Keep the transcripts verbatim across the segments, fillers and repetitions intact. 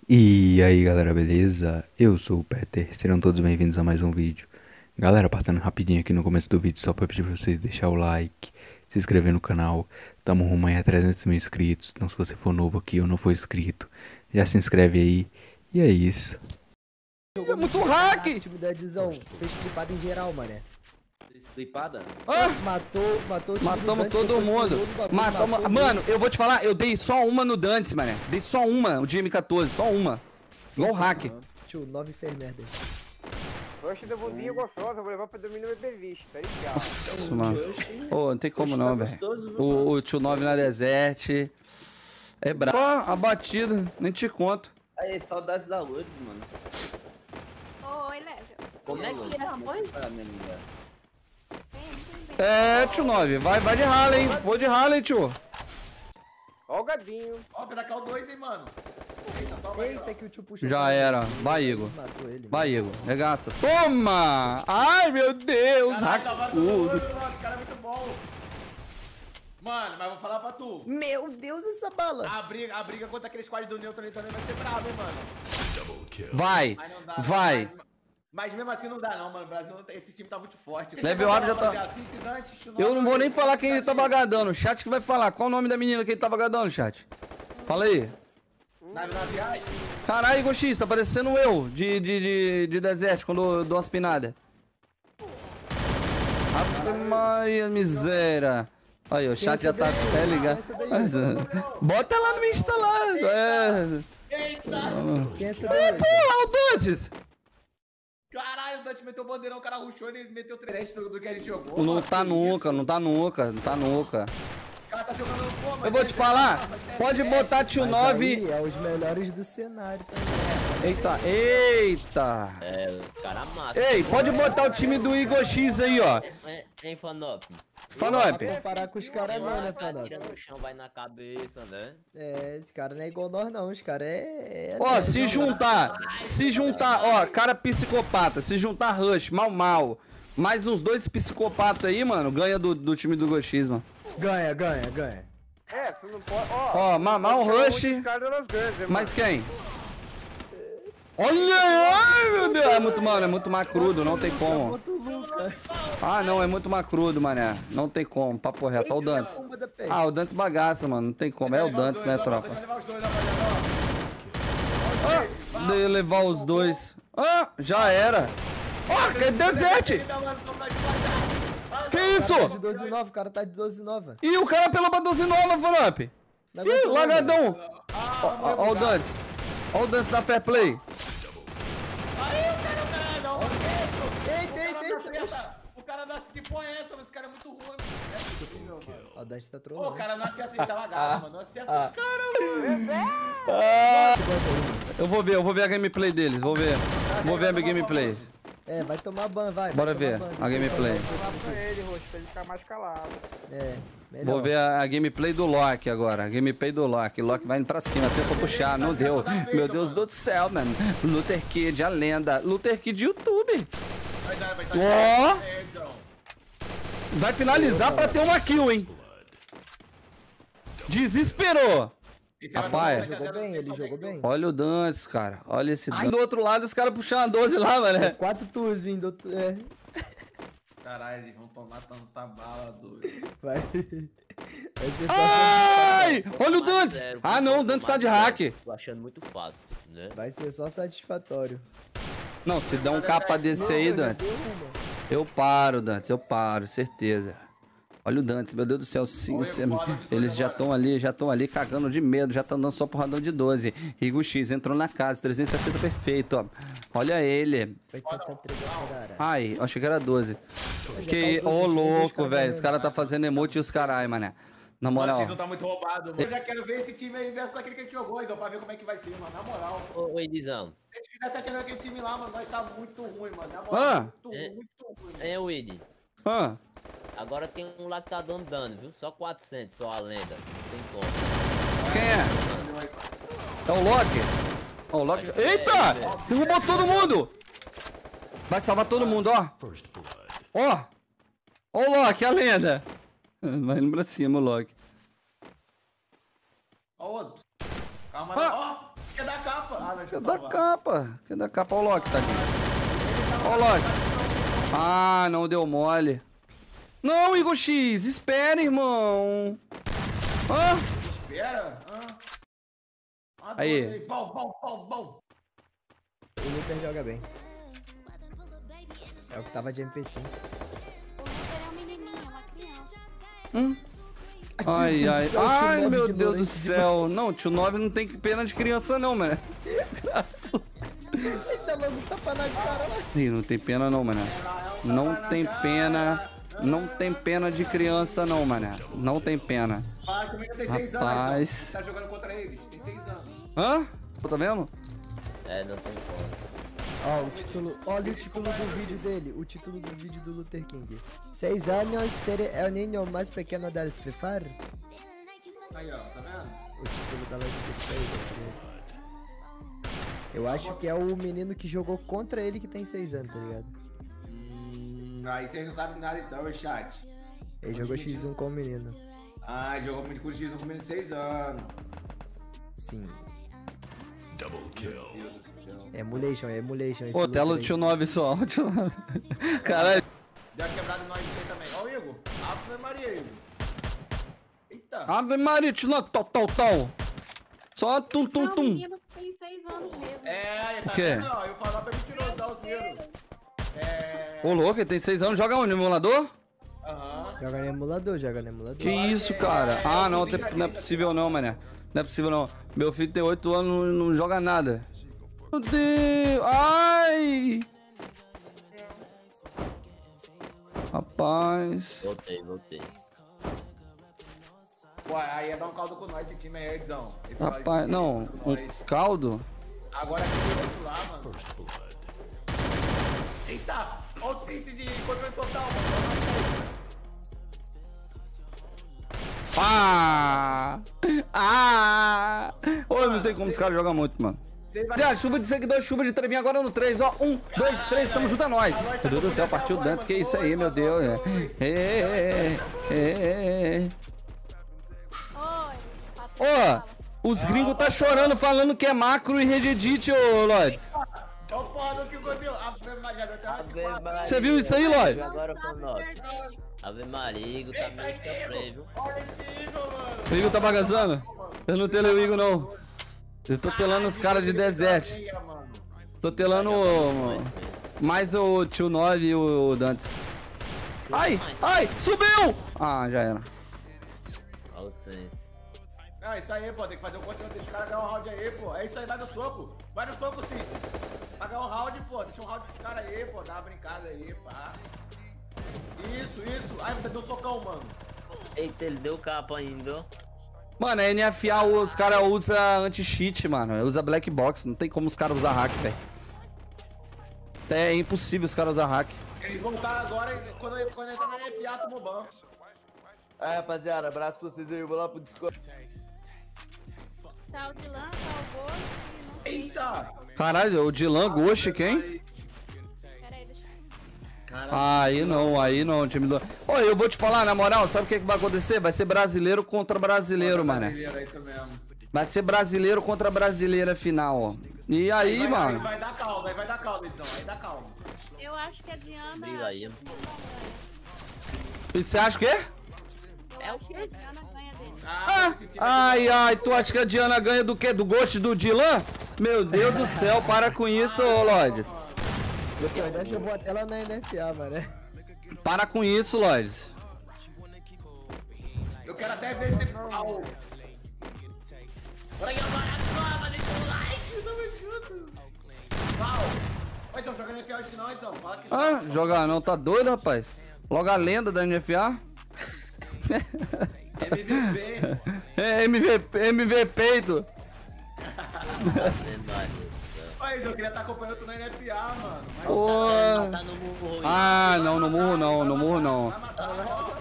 E aí galera, beleza? Eu sou o Peter, serão todos bem-vindos a mais um vídeo. Galera, passando rapidinho aqui no começo do vídeo só pra pedir pra vocês deixar o like, se inscrever no canal. Tamo rumo aí a trezentos mil inscritos, então se você for novo aqui ou não for inscrito, já se inscreve aí. E é isso. É muito hack! O time da Edizão fez clipada em geral, mané. Clipada? Ah, Matou, matou o time do matamos Dante, todo depois mundo. pulou no bagulho, Matamos. matou Mano, eu vou te falar, eu dei só uma no Dantes, mané. Dei só uma, o de M quatorze, só uma. Igual o hack. Tio, nove fez merda. Oxe, da bundinha gostosa, vou levar pra dormir no bebê visto, tá ligado? Nossa, mano. Ô, não tem como não, velho. O, o tio nove na Desert. É brabo. Ó, abatido, nem te conto. Aí, saudades da Lourdes, mano. Oi, Level. Como é que era, mãe? Ah, minha amiga. É, tio nove, vai, vai de Harley, vou de Harley, tio. Ó o gadinho. Ó, vai dar K O dois, hein, mano. Eita, toma aí, ó. Eita, que o tio puxou. Já era, vai, Igor. Matou ele. Vai, Igor, regaça. Toma! Ai, meu Deus, Caralho, cavalo todo mundo, racudo. mano. Esse cara é muito bom. Mano, mas vou falar pra tu. Meu Deus, essa bala. A briga, a briga contra aquele squad do Neutron ali também vai ser brava, hein, mano. Vai, Mas não dá, vai. Mas, mas mesmo assim não dá, não, mano. O Brasil, não tem- esse time tá muito forte. Level up já tá- Eu não vou nem falar quem ele tá bagadando. O chat que vai falar. Qual o nome da menina que ele tá bagadando, chat? Fala aí. Na, na viagem. Caralho, Igor X, tá parecendo eu de, de, de, de deserto quando eu dou umas pinadas. Ave Maria, miséria. Aí, o chat já tá até ligado. Mas, uh, bota lá no Insta lá. É. Eita! Quem é essa daí? Pô, o Dantes. Caralho, o Dante meteu o bandeirão, o cara rushou e ele meteu três do, do que a gente jogou. Não mano. tá Que nunca, isso? não tá nunca, não tá nunca. Os caras tá jogando, pô, mano. Eu vou te falar, pode botar tio Mas nove. aí é os melhores do cenário também. Eita, eita. É, os caras matam. Ei, pode botar o time do Igor X aí, ó. É, Hein, Fanop? Fanop. Não comparar com os caras não, né, Vai Fanop? tira no chão, vai na cabeça, né? É, os caras não é igual nós não, os caras é... é- Ó, é- se juntar, se juntar, ó, cara psicopata, se juntar Rush, mal mal, mais uns dois psicopatas aí, mano, ganha do, do time do Igor X, mano. Ganha, ganha, ganha. É, você não pode. Ó, Ó, mamar o Rush, mas quem? Olha, ai meu Deus, é muito, mano, é muito mais crudo, não tem como. Bota o Luca. Ah, não, é muito mais crudo, mané, não tem como, papo reto, ó o Dantes. Bomba da peste. Ah, o Dantes bagaça, mano, não tem como, é o Dantes, né, tropa? Vai levar os dois, rapaziada, ó. Ah, de levar os dois. Ah, já era. Ó, que desert! Que isso? Tá de doze nove, o cara tá de doze nove. Ih, o cara pelou pra doze nova, Fanop. Ih, lagadão. Ó, ó, ó o Dantes. Ó o Dantes da Fair Play. Eita, eita, eita. O cara nasce, que porra é essa? Esse cara é muito ruim, mano. É possível, mano. Ó, o Dante tá Ô, trolando. o cara não acerta, ele tá lagado, mano. Não acerta. Ah, eu vou ver, eu vou ver a gameplay deles, vou ver. Vou ver a gameplay. É, vai tomar ban, vai. vai Bora tomar ver ban, a deixa eu gameplay. tomar ban. pra ele, Roxo, pra ele ficar mais calado. É, melhor. Vou ver a, a gameplay do Loki agora. A gameplay do Loki. Loki vai indo pra cima, tentou puxar, não deu. Meu Deus do céu, mano. Luther Kid, a lenda. Luther Kid YouTube. Vai dar, vai dar. Ó. É, então. Vai finalizar pra ter uma kill, hein? Desesperou. Esse vai Rapaz. tomar um Jogou sete a zero, bem, não ele tem jogou como. bem. Olha o Dantes, cara. Olha esse Dantes. Do outro lado, os caras puxaram a doze lá, mano. Quatro turzinhos do outro... É, Caralho, eles vão tomar tanta bala, doido. vai. Vai ser só... Ai! Olha o Dantes. Ah, não, o Dantes tá de hack. Tô achando muito fácil, né? Vai ser só satisfatório. Não, se der um capa desse aí, Não, já Dantes. deu uma. Eu paro, Dantes, eu paro, certeza. Olha o Dantes, meu Deus do céu, sim, Olha, você- porra, eles já agora. estão ali, já estão ali cagando de medo, já estão dando só porradão de doze. Igor X entrou na casa, trezentos e sessenta perfeito, ó. Olha ele. Vai ser até três caralho. Ai, achei que era doze. Mas Que, já tá o ô doze, louco, dois caras velho, os ganhando. caras tá fazendo emote e os carai, mané. Na Mano, o moral. X não tá muito roubado, mano. Eu já quero ver esse time aí versus aquele que a gente jogou, então, pra ver como é que vai ser, mano. Na moral. Ô, ô Edizão, Se a gente fizer sete a zero aquele time lá, mano, vai estar muito ruim, mano. Na Ah. moral, muito É. ruim, muito ruim. mano. é o Ed. Ah, Agora tem um lá que tá dando dano, viu? Só quatrocentos, só a lenda. Não tem como. quem é? É o Loki? Ó, o Loki. Eita! Derrubou todo mundo! Vai salvar todo mundo, ó. Ó! Ó o Loki, a lenda! Vai indo pra cima, o Loki. Ó, o outro. Calma, Ah. ó. Quer dar capa. Ah, não, deixa eu Cadê a salvar. capa? Cadê a capa? Ó o Loki, tadinho. Ó o Loki. Ah, não deu mole. Não, Igor X, espera, irmão. Hã? Espera. Ah. Ah, Aí. dois, Bom, bom, bom, bom. O Luther joga bem. É o que tava de M P cinco. O Luther é um menininho, uma criança. Hum? Ai, ai, Tio ai, nove meu de Deus do Lourenço céu. Não, tio nove não tem pena de criança não, mano. Desgraça. Ele tá logo tapa na cara lá. Ih, não tem pena não, mano. Não tem pena. Não tem pena de criança não, mano. Não tem pena. Ah, que o menino tem seis Rapaz. anos, então. Tá jogando contra eles. Tem seis anos. Hã? Tá vendo? É, não tem como. Ó, o título, olha o título do vídeo dele, o título do vídeo do Luther King. Seis anos, ser el niño mais pequeno del Free Fire. Aí, ó, tá vendo? O título da live dele. Eu acho que é o menino que jogou contra ele que tem seis anos, tá ligado? Hum, aí vocês não sabem nada então, chat. Ele jogou xis um com o menino. Ah, jogou muito com o X um com menino de seis anos. Sim. Emulation, é emulation. esse Ô, tela Luther do aí. tio nove só. o tio nove. Caralho. Deu uma quebrada nós aí também. Ó o Igor. Ave Maria, Igor. Eita. Ave Maria, tio nove, tal, tal, tal. Só tum, tum, Não, o tum. menino tem seis anos mesmo. É, aí, tá O quê? vendo? Ó, eu falar pra mentiroso, dá o zero. É... Ô, louco, ele tem seis anos. Joga onde? No emulador? Aham. Joga no emulador, joga no emulador. Que isso, cara? Ah, não, tem- não é possível não, mané. Não é possível não. Meu filho tem oito anos e não, não joga nada. Meu Deus! Ai! Rapaz. Voltei, voltei. Pô, aí ia dar um caldo com nós esse time aí, Edzão. Esse Rapaz, esse não. com Um nós. caldo? Agora tem outro lá, mano. Eita! Ó o Cici de controle total, mano. Ah! Ah! Ô, não tem como os caras jogam muito, mano. Você vai... Zé, chuva de seguidor, chuva de treminha agora no três, ó. Um, dois, três, tamo junto a nós. Meu Deus do céu, partiu o Dantes, que isso aí, meu Deus. É, é, é, é. Oi, patrão. Ó, os gringos tá chorando, falando que é macro e regedite, ô, Lodge. Ó o porra do que o conteúdo. Ave Maria, eu tenho Ave Maria. Você viu isso aí, Lodge? Agora Não com sabe nós. perder. Ave Maria, Igor tá meio que freio, viu? Olha esse Igor, mano. O Igor tá bagaçando? Eu não telei o Igor, não. Eu tô telando os caras de Desert. Meia, mano. Tô telando o- mais o tio nove e o Dantes. Ai, ai, subiu! Ah, já era. Olha o senso. Ah, isso aí, pô. Tem que fazer o conteúdo. Deixa o cara ganhar um round aí, pô. É isso aí, vai no soco. Vai no soco, Cici. Vai ganhar um round, pô. Deixa um round pros caras aí, pô. Dá uma brincada aí, pá. Isso, isso. Ai, deu um socão, mano. Eita, ele deu capa ainda, ó. Mano, a N F A os caras usam anti-cheat, mano. Usa black box. Não tem como os caras usar hack, velho. É impossível os caras usar hack. Eles vão estar agora, e quando, quando entrar na N F A, tomou ban. É, rapaziada, abraço pra vocês aí, eu vou lá pro Discord. Tá o Dylan, tá o Ghost e não sei. Eita! Caralho, o Dylan Ghost, quem? Pera aí, deixa eu... Ah, aí não, aí não, time do... Ô, eu vou te falar, na moral, sabe o que, que vai acontecer? Vai ser brasileiro contra brasileiro, mano. Brasileiro, é isso mesmo. Vai ser brasileiro contra brasileira final, ó. E aí, vai, mano? Aí vai dar calma, aí vai dar calma, então. Aí dá calma. Eu acho que a Diana... Briga aí, acho que não ganha. E você acha o quê? Eu acho que a Diana ganha dele. Ah, ai, ai, tu acha que a Diana ganha do quê? Do Ghost do Dylan? Meu Deus do céu, para com isso, ô Lodge. Depois dessa eu vou até lá na N F A, mano. Para com isso, Lodge. Eu quero até ver se... Au. Olha aí, mano, deixa o like, tamo junto. Pau. Oi, então, jogando N F A hoje não, então. Fala que Ah, jogar não, tá doido, rapaz? Logo a lenda da N F A. M V P. É, M V P, M V peito. Ave Maria. Oi, eu queria estar acompanhando tu na N F A, mano. Mas Pô. Tá no murro aí. Ah, não, no murro não, no murro não. vai matar, vai matar.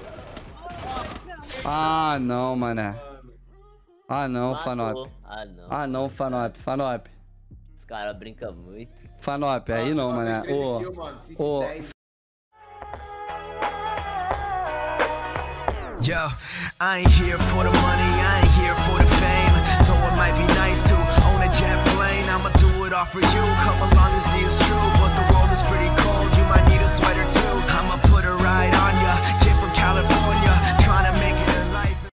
Ah, não, mané. Ah, não, Matou. Fanop. Ah, não. Ah, não, Fanop, Fanop. Os caras brincam muito. Fanop, aí não, mané. Ô, ô, Yo, I ain't here for the money, I ain't here for the fame. Though it might be nice to own a jet plane. for you. Come along and see it's true, but the world is pretty cold.